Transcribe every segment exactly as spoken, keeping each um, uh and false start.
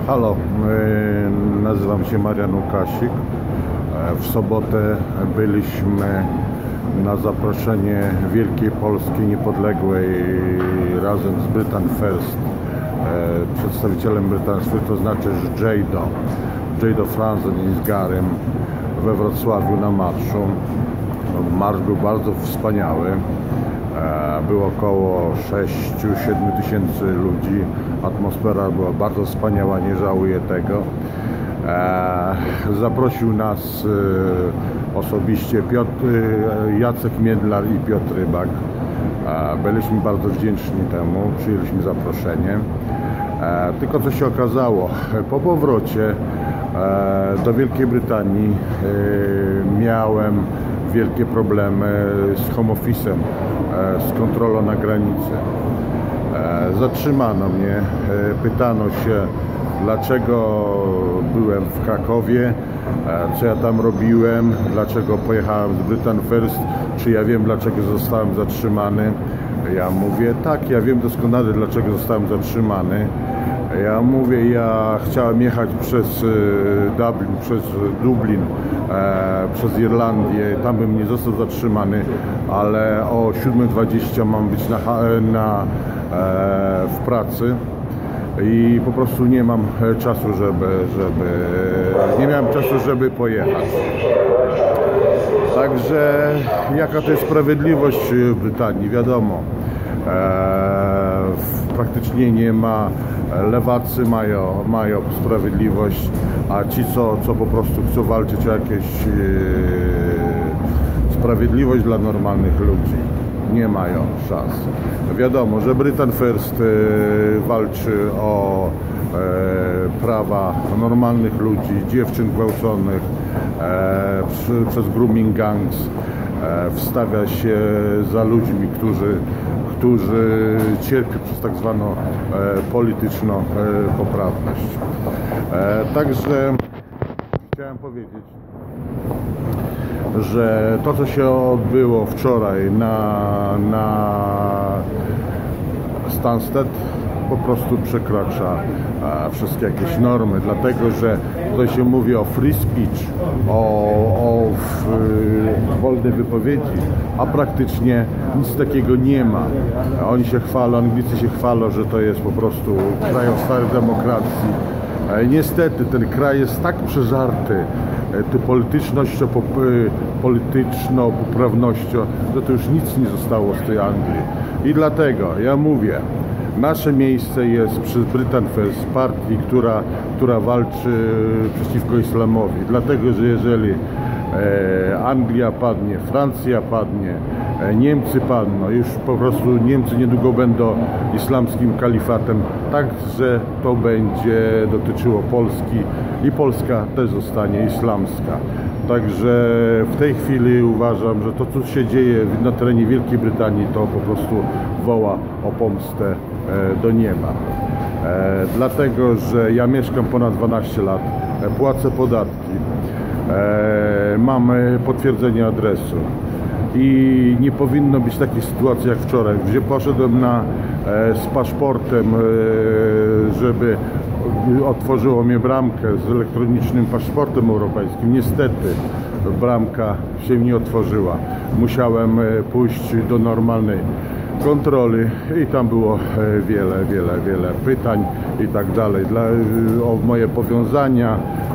Halo, nazywam się Marian Łukasik. W sobotę byliśmy na zaproszenie Wielkiej Polski Niepodległej razem z Britain First, przedstawicielem Britain First, to znaczy z Jado, Jado Franzen i z Garym we Wrocławiu na marszu. Marsz był bardzo wspaniały. Było około sześć do siedmiu tysięcy ludzi. Atmosfera była bardzo wspaniała, nie żałuję tego. Zaprosił nas osobiście Piotr, Jacek Miedlar i Piotr Rybak. Byliśmy bardzo wdzięczni temu, przyjęliśmy zaproszenie. Tylko co się okazało, po powrocie do Wielkiej Brytanii miałem wielkie problemy z home office'em, z kontrolą na granicy. Zatrzymano mnie, pytano się, dlaczego byłem w Krakowie, co ja tam robiłem, dlaczego pojechałem z Britain First, czy ja wiem, dlaczego zostałem zatrzymany. Ja mówię, tak, ja wiem doskonale, dlaczego zostałem zatrzymany. Ja mówię, ja chciałem jechać przez Dublin, przez Dublin, e, przez Irlandię, tam bym nie został zatrzymany, ale o siódma dwadzieścia mam być na, na, e, w pracy i po prostu nie mam czasu, żeby, żeby, nie miałem czasu, żeby pojechać. Także jaka to jest sprawiedliwość w Brytanii, wiadomo. E, praktycznie nie ma, lewacy mają, mają sprawiedliwość, a ci co, co po prostu chcą walczyć o jakieś e, sprawiedliwość dla normalnych ludzi, nie mają szans. Wiadomo, że Britain First e, walczy o e, prawa normalnych ludzi, dziewczyn gwałconych e, przy, przez grooming gangs, e, wstawia się za ludźmi, którzy którzy cierpią przez tak zwaną e, polityczną e, poprawność. E, także chciałem powiedzieć, że to, co się odbyło wczoraj na, na Stansted, po prostu przekracza e, wszystkie jakieś normy, dlatego że tutaj się mówi o free speech, o, o w, y, wolnej wypowiedzi, a praktycznie nic takiego nie ma. Oni się chwalą, Anglicy się chwalą, że to jest po prostu kraj o starej demokracji. E, niestety ten kraj jest tak przeżarty e, ty politycznością, pop, y, polityczną poprawnością, że to już nic nie zostało z tej Anglii. I dlatego ja mówię, nasze miejsce jest przy Britain First, partii, która, która walczy przeciwko islamowi. Dlatego, że jeżeli e, Anglia padnie, Francja padnie, e, Niemcy padną, już po prostu Niemcy niedługo będą islamskim kalifatem, także to będzie dotyczyło Polski i Polska też zostanie islamska. Także w tej chwili uważam, że to, co się dzieje na terenie Wielkiej Brytanii, to po prostu woła o pomstę do nieba. E, dlatego, że ja mieszkam ponad dwanaście lat, e, płacę podatki, e, mam potwierdzenie adresu i nie powinno być takiej sytuacji jak wczoraj, gdzie poszedłem na, e, z paszportem, e, żeby otworzyło mnie bramkę z elektronicznym paszportem europejskim. Niestety bramka się nie otworzyła. Musiałem pójść do normalnej kontroli i tam było wiele, wiele, wiele pytań i tak dalej dla, o moje powiązania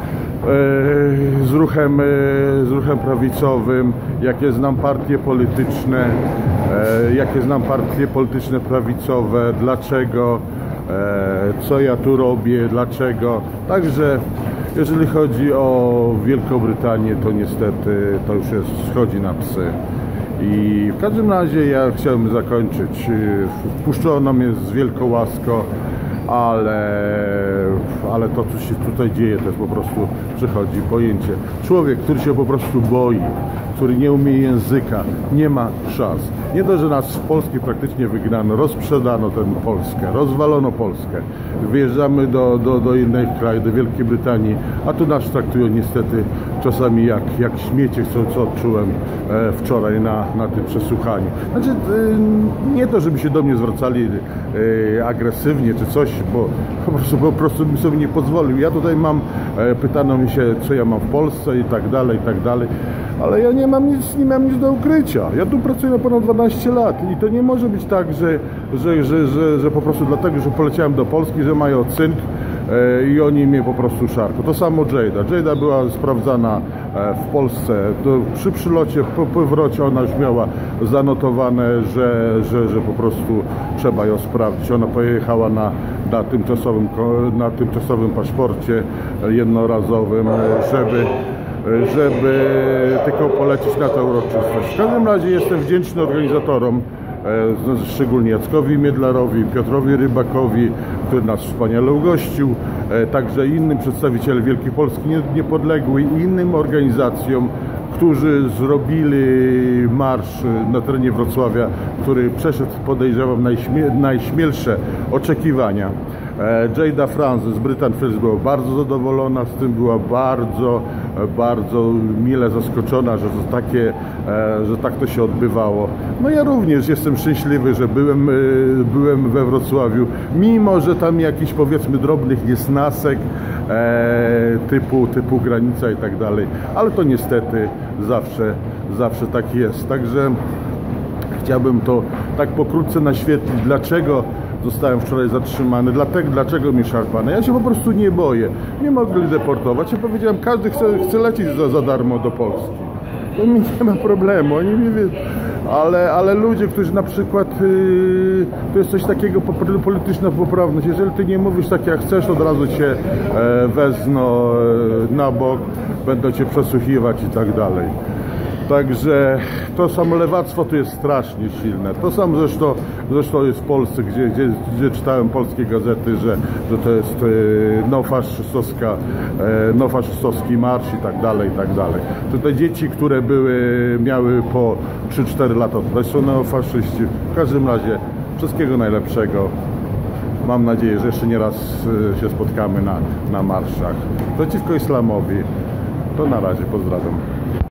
z ruchem, z ruchem prawicowym, jakie znam partie polityczne, jakie znam partie polityczne prawicowe, dlaczego, co ja tu robię, dlaczego. Także jeżeli chodzi o Wielką Brytanię, to niestety to już jest, schodzi na psy. I w każdym razie ja chciałbym zakończyć. Wpuszczono mnie z wielką łaską, ale, ale to, co się tutaj dzieje, to jest po prostu, przechodzi pojęcie. Człowiek, który się po prostu boi, który nie umie języka, nie ma szans. Nie to, że nas w Polsce praktycznie wygnano, rozprzedano tę Polskę, rozwalono Polskę. Wyjeżdżamy do, do, do innych krajów, do Wielkiej Brytanii, a tu nas traktują niestety czasami jak, jak śmiecie, co, co odczułem e, wczoraj na, na tym przesłuchaniu. Znaczy, e, nie to, żeby się do mnie zwracali e, agresywnie czy coś, bo po prostu, po prostu bym sobie nie nie pozwolił. Ja tutaj mam, e, pytano mi się, co ja mam w Polsce i tak dalej, i tak dalej, ale ja nie mam nic, nie mam nic do ukrycia. Ja tu pracuję na ponad dwanaście lat i to nie może być tak, że, że, że, że, że po prostu dlatego, że poleciałem do Polski, że mają cynk e, i oni mnie po prostu szarpią. To samo Jada. Jada była sprawdzana e, w Polsce. To przy przylocie, po powrocie ona już miała zanotowane, że, że, że po prostu trzeba ją sprawdzić. Ona pojechała na, na, tymczasowym, na tymczasowym paszporcie jednorazowym, żeby żeby tylko polecieć na tę uroczystość. W każdym razie jestem wdzięczny organizatorom, e, szczególnie Jackowi Miedlarowi, Piotrowi Rybakowi, który nas wspaniale ugościł, e, także innym przedstawicielom Wielkiej Polski Niepodległej i innym organizacjom, którzy zrobili marsz na terenie Wrocławia, który przeszedł, podejrzewam, najśmie najśmielsze oczekiwania. Jada Francis z Britain First była bardzo zadowolona z tym, była bardzo, bardzo mile zaskoczona, że to takie, że tak to się odbywało. No ja również jestem szczęśliwy, że byłem, byłem we Wrocławiu, mimo że tam jakiś, powiedzmy, drobnych niesnasek typu, typu granica i tak dalej, ale to niestety zawsze, zawsze tak jest. Także chciałbym to tak pokrótce naświetlić, dlaczego zostałem wczoraj zatrzymany, dlatego, dlaczego mi szarpano. Ja się po prostu nie boję. Nie mogli deportować. Ja powiedziałem, każdy chce, chce lecieć za, za darmo do Polski. To mi nie ma problemu. Oni mi wie... ale, ale ludzie, którzy na przykład yy, to jest coś takiego polityczna poprawność. Jeżeli ty nie mówisz tak jak chcesz, od razu cię e, wezmą e, na bok, będą cię przesłuchiwać i tak dalej. Także to samo lewactwo tu jest strasznie silne. To samo zresztą, zresztą jest w Polsce, gdzie, gdzie, gdzie czytałem polskie gazety, że, że to jest e, neofaszystowska, e, neofaszystowski marsz i tak dalej, i tak dalej. Tutaj dzieci, które były, miały po trzy cztery lata, to są neofaszyści. W każdym razie wszystkiego najlepszego. Mam nadzieję, że jeszcze nie raz e, się spotkamy na, na marszach przeciwko islamowi. To na razie, pozdrawiam.